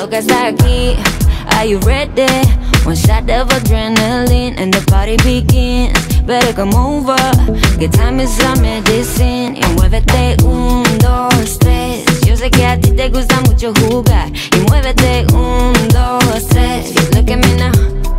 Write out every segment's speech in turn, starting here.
loca está aquí. Are you ready? One shot of adrenaline and the party begins. Better come over, que time is our medicine. Y muévete, 1, 2, 3. Yo sé que a ti te gusta mucho jugar. Y muévete, 1, 2, 3. Look at me now.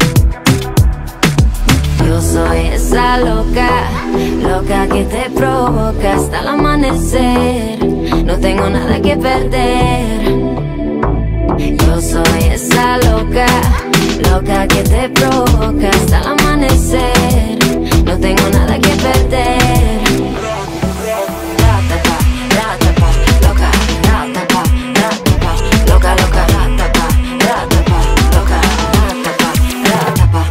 Yo soy esa loca, loca que te provoca hasta el amanecer. No tengo nada que perder. Yo soy esa loca, loca que te provoca hasta el amanecer. No tengo nada que perder. Ratapa, ratapa, loca, ratapa, ratapa, loca, loca, ratapa, ratapa, loca, ratapa, ratapa.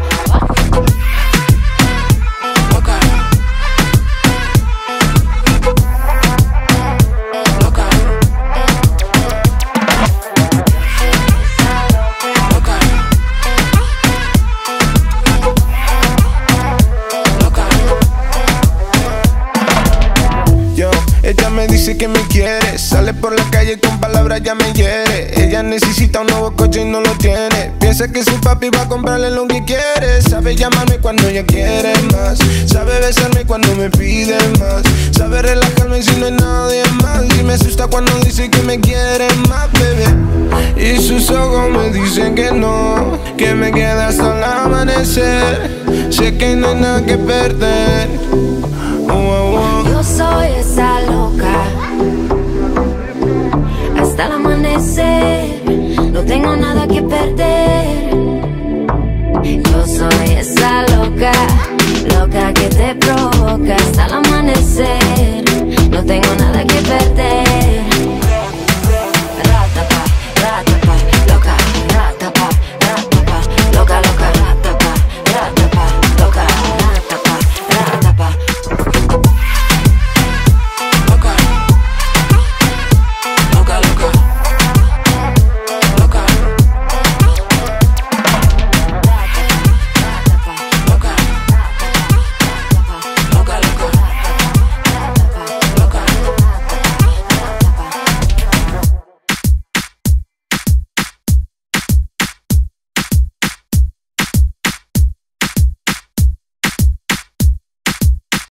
Ella me dice que me quiere, sale por la calle con palabras ya me hiere. Ella necesita un nuevo coche y no lo tiene. Piensa que su papi va a comprarle lo que quiere. Sabe llamarme cuando ella quiere más. Sabe besarme cuando me pide más. Sabe relajarme si no hay nadie más. Y me asusta cuando dice que me quiere más, bebé. Y sus ojos me dicen que no, que me queda hasta el amanecer. Sé que no hay nada que perder. Yo soy esa loca hasta el amanecer. No tengo nada que perder.